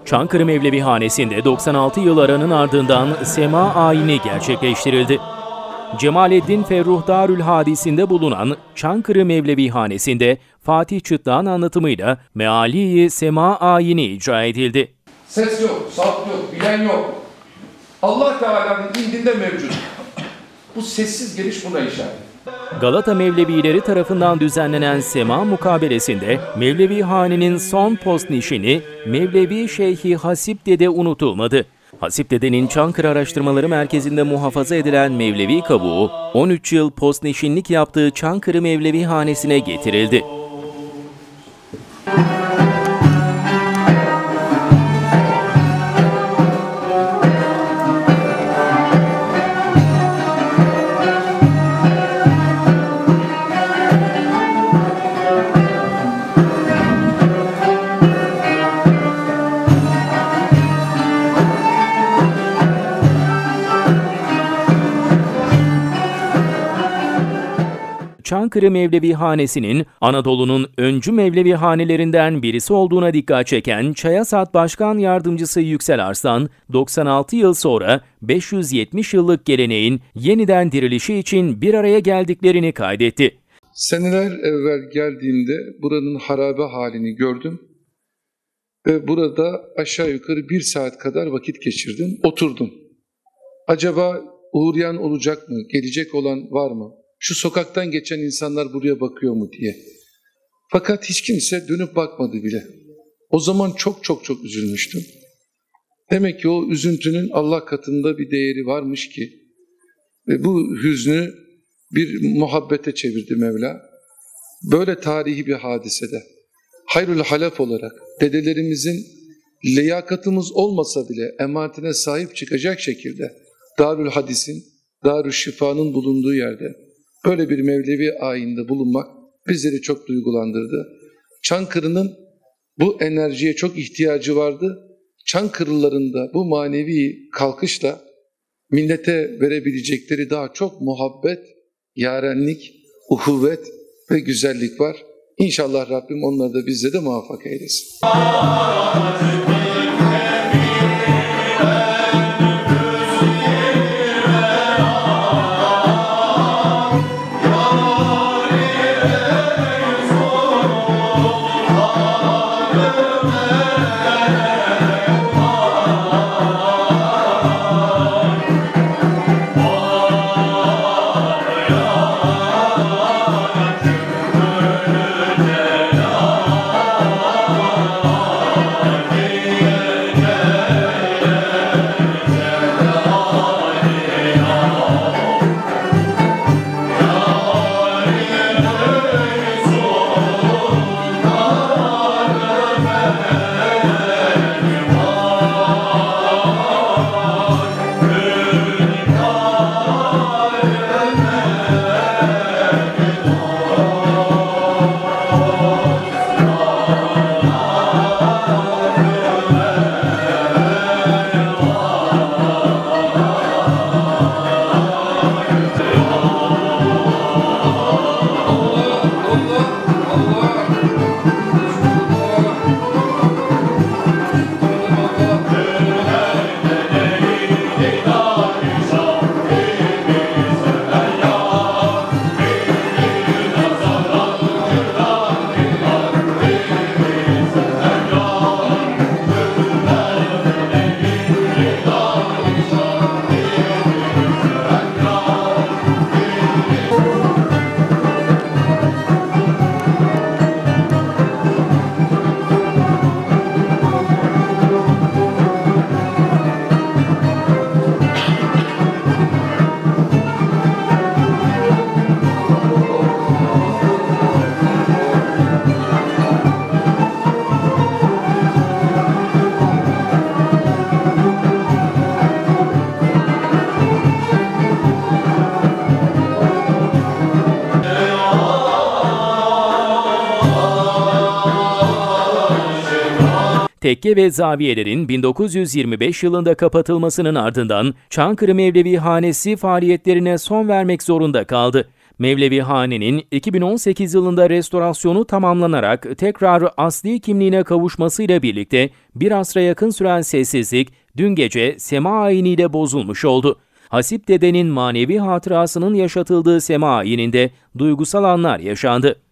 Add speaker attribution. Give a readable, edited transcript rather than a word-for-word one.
Speaker 1: Çankırı Mevlevihanesi'nde 96 yıl aranın ardından sema ayini gerçekleştirildi. Cemalettin Ferruh Darül Hadis'inde bulunan Çankırı Mevlevihanesi'nde Fatih Çıtlak'ın anlatımıyla meali sema ayini icra edildi.
Speaker 2: Ses yok, salt yok, bilen yok. Allah Teala'nın indinde mevcut. Bu sessiz geliş buna işaret.
Speaker 1: Galata Mevlevileri tarafından düzenlenen sema mukabelesinde Mevlevihane'nin son postnişini Mevlevi Şeyhi Hasip Dede unutulmadı. Hasip Dede'nin Çankırı Araştırmaları Merkezi'nde muhafaza edilen Mevlevi kabuğu 13 yıl postnişinlik yaptığı Çankırı Mevlevihanesi'ne getirildi. Çankırı Mevlevihanesi'nin Anadolu'nun öncü Mevlevihanelerinden birisi olduğuna dikkat çeken Çayasat Başkan Yardımcısı Yüksel Arslan, 96 yıl sonra 570 yıllık geleneğin yeniden dirilişi için bir araya geldiklerini kaydetti.
Speaker 2: Seneler evvel geldiğimde buranın harabe halini gördüm ve burada aşağı yukarı 1 saat kadar vakit geçirdim, oturdum. Acaba uğrayan olacak mı, gelecek olan var mı? Şu sokaktan geçen insanlar buraya bakıyor mu diye. Fakat hiç kimse dönüp bakmadı bile. O zaman çok üzülmüştüm. Demek ki o üzüntünün Allah katında bir değeri varmış ki ve bu hüznü bir muhabbete çevirdi Mevla. Böyle tarihi bir hadisede hayrül halef olarak dedelerimizin liyakatımız olmasa bile emanetine sahip çıkacak şekilde Darül Hadis'in, Darül Şifa'nın bulunduğu yerde böyle bir Mevlevi ayinde bulunmak bizleri çok duygulandırdı. Çankırı'nın bu enerjiye çok ihtiyacı vardı. Çankırılıların da bu manevi kalkışla millete verebilecekleri daha çok muhabbet, yarenlik, uhuvvet ve güzellik var. İnşallah Rabbim onları da bizde de muvaffak eylesin.
Speaker 1: Tekke ve zaviyelerin 1925 yılında kapatılmasının ardından Çankırı Mevlevihanesi faaliyetlerine son vermek zorunda kaldı. Mevlevi Hane'nin 2018 yılında restorasyonu tamamlanarak tekrar asli kimliğine kavuşmasıyla birlikte bir asra yakın süren sessizlik dün gece sema ayiniyle bozulmuş oldu. Hasip dedenin manevi hatırasının yaşatıldığı sema ayininde duygusal anlar yaşandı.